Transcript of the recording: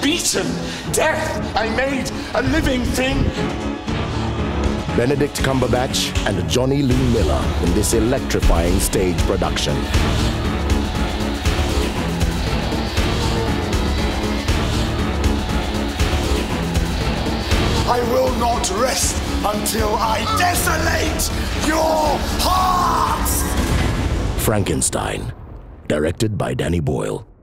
beaten. Death, I made a living thing. Benedict Cumberbatch and Jonny Lee Miller in this electrifying stage production. I will not rest until I desolate your hearts! Frankenstein, directed by Danny Boyle.